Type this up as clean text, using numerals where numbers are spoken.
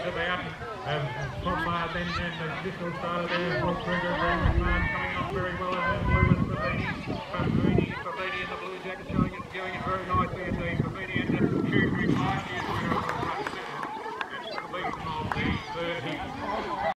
that they hadn't. Crossfire then the initial starter there, Rob Trigger, Graham McMahon coming up very well, and then